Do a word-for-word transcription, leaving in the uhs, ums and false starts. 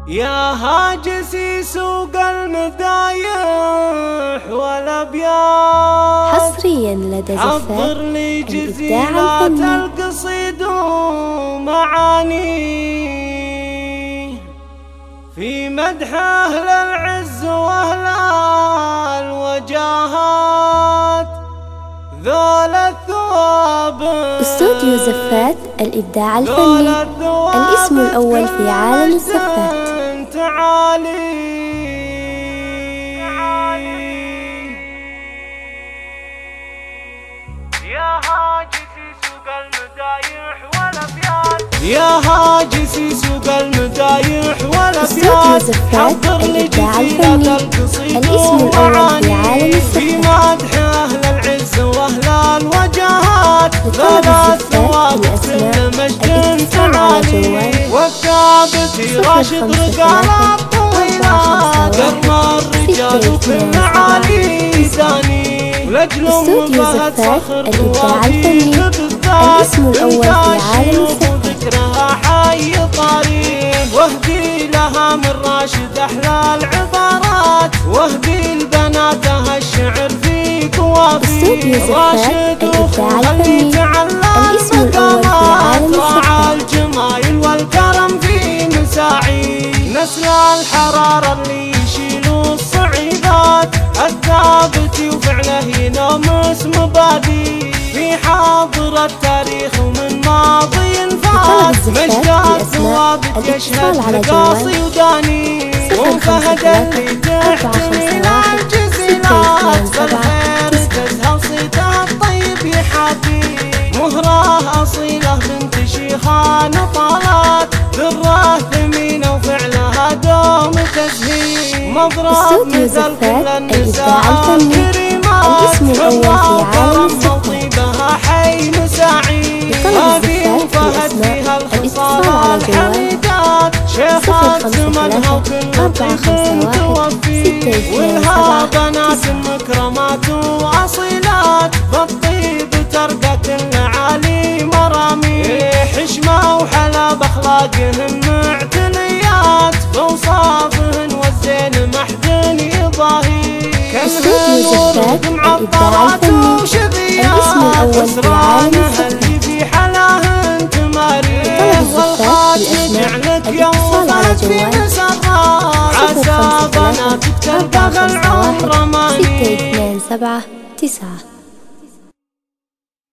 يا هاجسي سوق المدايح والابيات حصريا لدى زفات حضر لي الإبداع جزيلات الفني. القصيد ومعاني في مدح أهل العز وأهل الوجاهات ذول الثواب. استوديو زفات الإبداع الفني، الاسم الأول في عالم الزفات. تعالي يا هاجسي سوق المدايح والابيات يا هاجسي سوق المدايح والابيات حضر لي جزيلة القصيد ومعاني في مدح اهل العز واهل الوجاهات ثلاث ثواب كل مجد تعالي والثابت راشد رجالات طويلات كرم الرجال في المعالي زاني استوديو زفات الإبداع الفني، الاسم الأول في عالم الزفات. ذكرها حي طريق واهدي لها من راشد أحلى العبارات واهدي لبناتها الشعر في كوافي راشد وخوها اللي تعلم مقامات راعى الجمايل والكرم في مساعي نسل الحرارة اللي يشيلوا الصعيدات الثابت وفعله ينامس مبادئ في حاضر التاريخ ومن ماضي فات مجدات ثوابت يشهد رقاصي وداني وفهد اللي تحتمل الجزيلات بالخير تزهر صيتها الطيب يحابي مهراه أصيلة بنت شيخان طالات ذرة ثمينة وفعلها دوم تزهير مضرب مثل كل النساء الكريمات حرة وطيبها حي مساعي هذه وفهد فيها الخصال الحميدات شيخات زمنها وكل طيب توفي ولها بنات مكرمات واصيلات بالطيب ترقى كل عالي مرامي حشمة وحلا باخلاقهن معتنيات بوصافهن والزين محدن يضاهي استوديو زفات الإبداع الفني، الاسم الأول في عالم الزفات. والخاتم يعلق يوم في مسرات عسى بناتك تلقى العمر ماني ستة اثنين سبعة